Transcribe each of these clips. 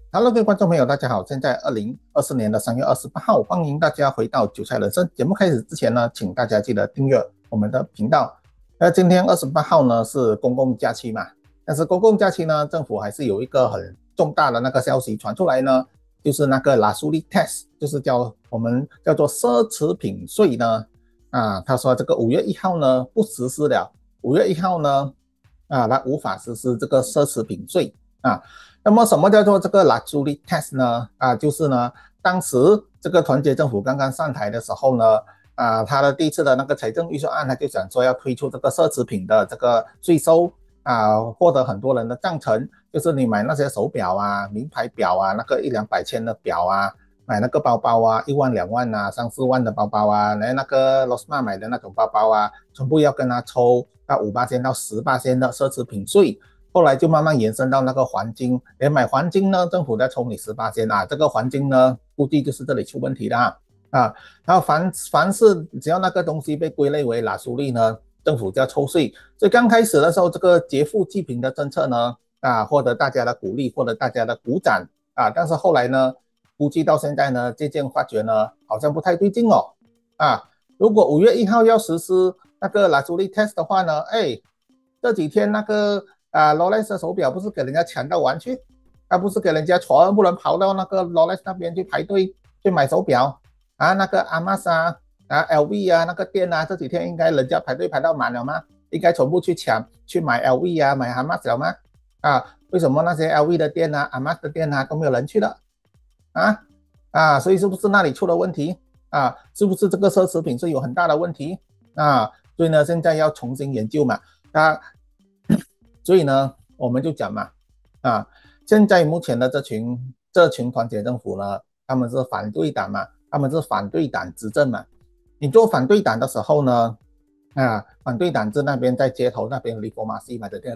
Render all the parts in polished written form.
Hello，各位观众朋友，大家好！现在2024年的3月28号，欢迎大家回到韭菜人生节目。开始之前呢，请大家记得订阅我们的频道。今天28号呢是公共假期嘛，但是公共假期呢，政府还是有一个很重大的那个消息传出来呢，就是那个 Lazuli Tax，就是我们叫做奢侈品税呢。他说这个5月1号呢不实施了，5月1号呢它无法实施这个奢侈品税啊。那么什么叫做这个 luxury tax 呢？就是呢，当时这个团结政府刚刚上台的时候呢，他的第一次的那个财政预算案，他就想说要推出这个奢侈品的这个税收获得很多人的赞成，就是你买那些手表啊、名牌表啊、那个100-200千的表啊，买那个包包啊，1万2万啊、3-4万的包包啊，来那个 Losma 买的那种包包啊，全部要跟他抽到5%到10%的奢侈品税。后来就慢慢延伸到那个黄金，连买黄金呢，政府在抽你18%这个黄金呢，估计就是这里出问题了然后凡是只要那个东西被归类为拉苏利呢，政府就要抽税。所以刚开始的时候，这个劫富济贫的政策呢，获得大家的鼓励，获得大家的鼓掌但是后来呢，估计到现在呢，渐渐发觉呢，好像不太对劲哦如果5月1号要实施那个拉苏利 test 的话呢，这几天那个劳莱斯手表不是给人家抢到完去，不是给人家全部人跑到那个劳莱斯那边去排队去买手表那个阿玛莎LV 那个店这几天应该人家排队排到满了吗？应该全部去抢去买 LV 买阿玛莎了吗？为什么那些 LV 的店阿玛莎的店都没有人去了所以是不是那里出了问题是不是这个奢侈品是有很大的问题所以呢，现在要重新研究嘛所以呢，我们就讲嘛，现在目前的这群团结政府呢，他们是反对党嘛，他们是反对党执政嘛。你做反对党的时候呢，反对党在那边在街头那边 reformasi 嘛，这个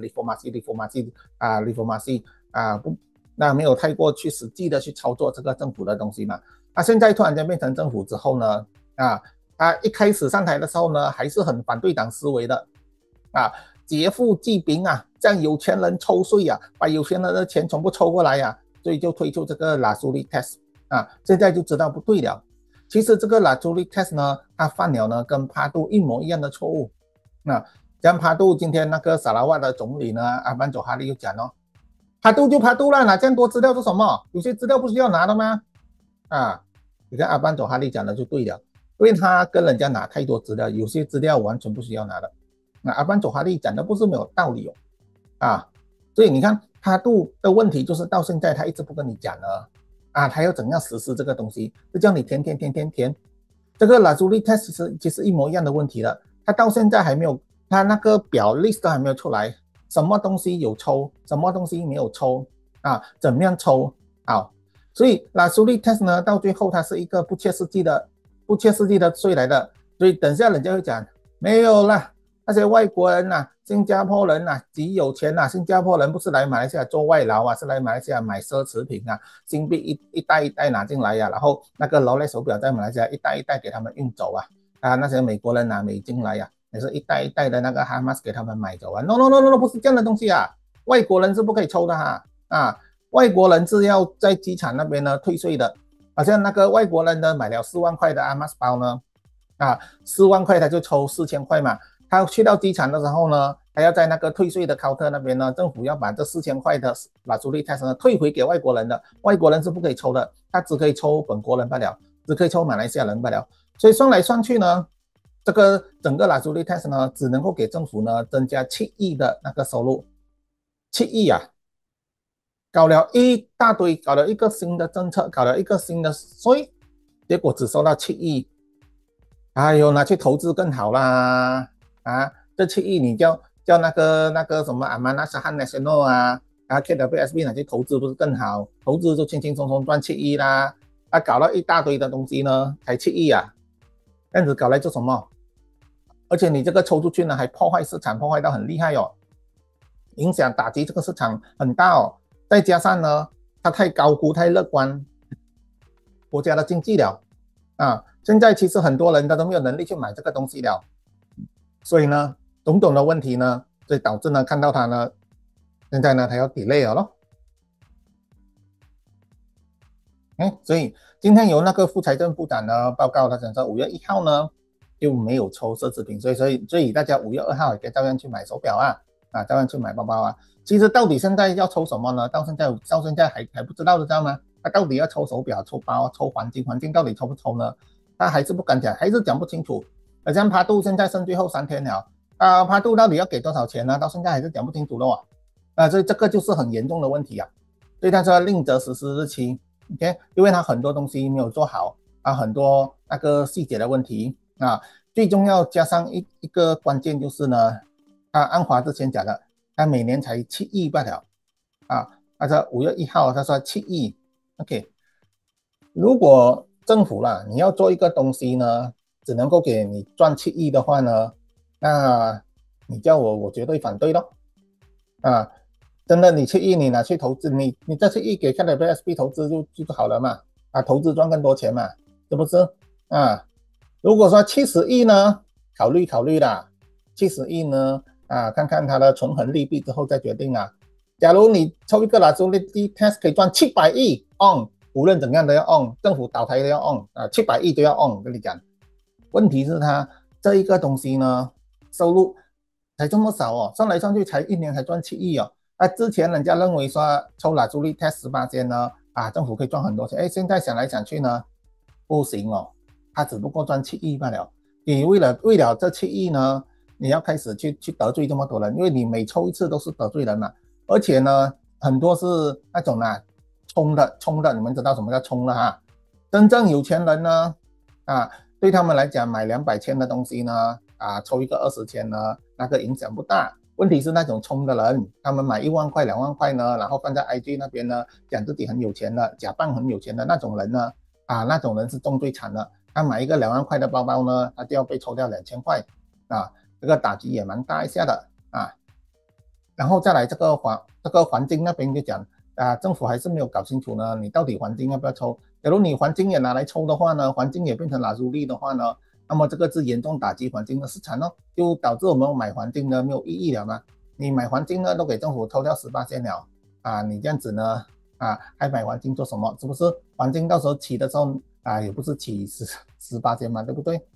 reformasi 不，那没有太过去实际的去操作这个政府的东西嘛。现在突然间变成政府之后呢，一开始上台的时候呢，还是很反对党思维的劫富济贫让有钱人抽税把有钱人的钱全部抽过来所以就推出这个 Lazuli Tax 现在就知道不对了。其实这个 Lazuli Tax 呢，它犯了呢跟帕杜一模一样的错误。像帕杜今天那个萨拉瓦的总理呢，阿班佐哈利又讲帕杜就帕杜了，拿这样多资料做什么？有些资料不是要拿的吗？你看阿班佐哈利讲的就对了，因为他跟人家拿太多资料，有些资料完全不需要拿的。阿班佐哈利讲的不是没有道理所以你看帕杜的问题就是到现在他一直不跟你讲了他要怎样实施这个东西，就叫你填。这个 Lazuli Test 其实一模一样的问题了，他到现在还没有，他那个表 list 都还没有出来，什么东西有抽，什么东西没有抽怎么样抽所以 Lazuli Test 呢，到最后它是一个不切实际的税来的，所以等下人家会讲没有啦。那些外国人新加坡人极有钱新加坡人不是来马来西亚做外劳是来马来西亚买奢侈品新币一袋一袋拿进来然后那个劳莱手表在马来西亚一袋一袋给他们运走那些美国人美金来也是一袋一袋的那个哈马斯给他们买走No， 不是这样的东西外国人是不可以抽的外国人是要在机场那边呢退税的，好像那个外国人呢买了4万块的阿玛斯包呢4万块他就抽4000块嘛。他去到机场的时候呢，他要在那个退税的 counter 那边呢，政府要把这4000块的Lazuli Tax 呢退回给外国人的，外国人是不可以抽的，他只可以抽本国人罢了，只可以抽马来西亚人罢了。所以算来算去呢，这个整个 Lazuli Tax 呢，只能够给政府呢增加7亿的那个收入，7亿搞了一大堆，搞了一个新的政策，搞了一个新的税，结果只收到7亿，哎呦，拿去投资更好啦。这7亿你叫那个什么Amanah Saham Nasional KWSB 拿去投资不是更好？投资就轻轻松松赚7亿啦。搞了一大堆的东西呢，才7亿这样子搞来做什么？而且你这个抽出去呢，还破坏市场，破坏到很厉害影响打击这个市场很大再加上呢，它太高估、太乐观国家的经济了现在其实很多人都没有能力去买这个东西了。所以呢，种种的问题呢，所以导致呢，看到它呢，现在呢，它要 delay 了咯。 所以今天由那个副财政部长呢报告，他讲说5月1号呢就没有抽奢侈品，所以大家5月2号也可以照样去买手表照样去买包包啊。其实到底现在要抽什么呢？到现在还不知道，知道吗？他到底要抽手表、抽包、抽黄金，黄金到底抽不抽呢？他还是不敢讲，还是讲不清楚。像帕杜现在剩最后3天了，帕杜到底要给多少钱呢？到现在还是讲不清楚的所以这个就是很严重的问题啊。所以他说另择实施日期 ，OK， 因为他很多东西没有做好很多那个细节的问题最重要加上一个关键就是呢，安华之前讲的，他每年才7亿罢了他说5月1号他说7亿 ，OK， 如果政府啦，你要做一个东西呢，只能够给你赚7亿的话呢，那你叫我绝对反对咯真的，你7亿你拿去投资，你这7亿给 KWSB 投资就好了嘛投资赚更多钱嘛，是不是如果说70亿呢，考虑啦，70亿呢看看它的存衡利弊之后再决定假如你抽一个Lazuli test 可以赚700亿 on， 无论怎样都要 on， 政府倒台都要 on，700亿都要 on， 跟你讲。问题是它这一个东西呢，收入才这么少算来算去才1年才赚7亿之前人家认为说抽Lazuli test 18%呢政府可以赚很多钱，现在想来想去呢，不行他只不过赚7亿罢了。你为了这7亿呢，你要开始去得罪这么多人，因为你每抽一次都是得罪人嘛。而且呢，很多是那种冲的，你们知道什么叫冲的真正有钱人呢对他们来讲买200千的东西呢抽一个20千呢，那个影响不大。问题是那种冲的人，他们买1万块2万块呢，然后放在 IG 那边呢，讲自己很有钱的，假扮很有钱的那种人呢那种人是中最惨的。他买一个2万块的包包呢，他就要被抽掉2000块这个打击也蛮大一下的然后再来这个环境那边就讲政府还是没有搞清楚呢，你到底环境要不要抽？假如你环境也拿来抽的话呢，环境也变成Lazuli的话呢，那么这个是严重打击环境的市场就导致我们买环境呢没有意义了嘛。你买环境呢都给政府抽掉18%了你这样子呢还买环境做什么？是不是环境到时候起的时候也不是起18%嘛，对不对？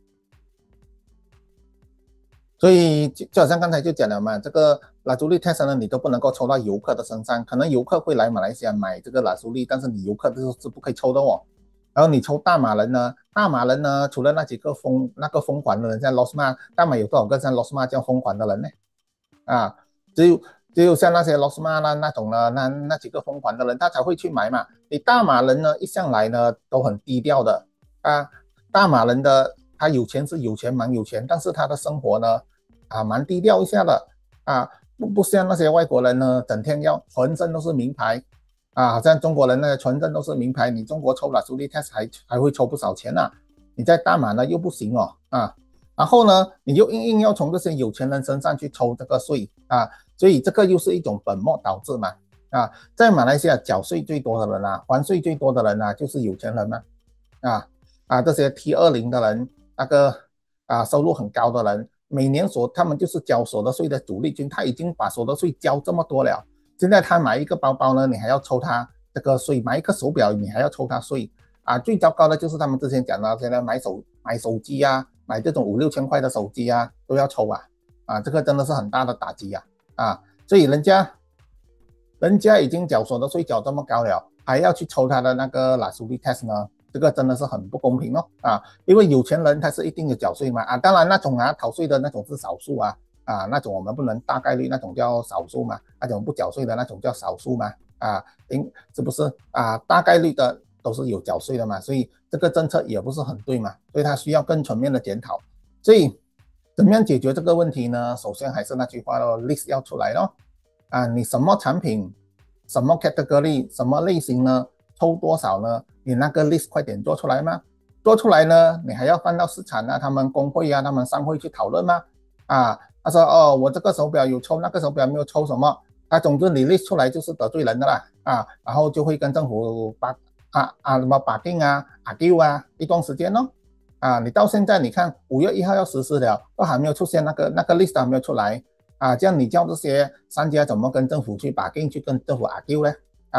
所以就好像刚才就讲了嘛，这个Lazuli test呢，你都不能够抽到游客的身上，可能游客会来马来西亚买这个Lazuli，但是你游客是不可以抽的然后你抽大马人呢，除了那几个疯狂的人，像 Losma， 大马有多少个像 Losma 这样疯狂的人呢？只有像那些 Losma 那种呢，那几个疯狂的人，他才会去买嘛。你大马人呢，一向来呢都很低调的大马人的他有钱是有钱，蛮有钱，但是他的生活呢蛮低调一下的不像那些外国人呢，整天要浑身都是名牌好像中国人呢全身都是名牌，你中国抽Lazuli test 还会抽不少钱你在大马呢又不行然后呢你就硬要从这些有钱人身上去抽这个税所以这个又是一种本末倒置嘛在马来西亚缴税最多的人还税最多的人就是有钱人嘛这些 T20 的人，那个收入很高的人，每年他们就是交所得税的主力军，他已经把所得税交这么多了，现在他买一个包包呢，你还要抽他这个税，买一个手表你还要抽他税最糟糕的就是他们之前讲的，现在买手机买这种5、6千块的手机都要抽这个真的是很大的打击所以人家已经缴所得税缴这么高了，还要去抽他的那个Lazuli test呢？这个真的是很不公平因为有钱人他是一定有缴税嘛当然那种逃税的那种是少数那种我们不能大概率那种叫少数嘛，那种不缴税的那种叫少数嘛是不是大概率的都是有缴税的嘛，所以这个政策也不是很对嘛，所以它需要更全面的检讨。所以怎么样解决这个问题呢？首先还是那句话list 要出来你什么产品什么 category 什么类型呢，抽多少呢？你那个 list 快点做出来吗？做出来呢，你还要放到市场他们工会他们商会去讨论吗？他说我这个手表有抽，那个手表没有抽什么总之你 list 出来就是得罪人的啦然后就会跟政府什么把定argue一段时间你到现在你看5月1号要实施了，都还没有出现那个 list 还没有出来这样你叫这些商家怎么跟政府去把定去跟政府argue呢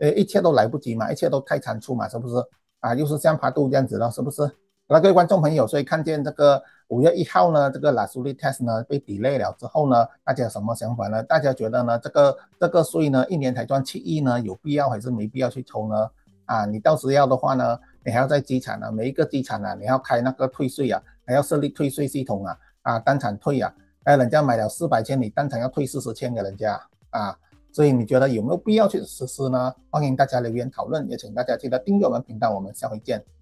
一切都来不及嘛，一切都太仓促嘛，是不是？啊，又是像爬度这样子了，是不是？好了，各位观众朋友，所以看见这个5月1号呢，这个 Lazuli test 呢被 delay 了之后呢，大家有什么想法呢？大家觉得呢，这个税呢，一年才赚7亿呢，有必要还是没必要去抽呢？啊，你到时要的话呢，你还要在机场啊，每一个机场啊，你要开那个退税啊，还要设立退税系统啊，当场退啊，人家买了400千，你当场要退40千给人家啊。所以你觉得有没有必要去实施呢？欢迎大家留言讨论，也请大家记得订阅我们频道，我们下回见。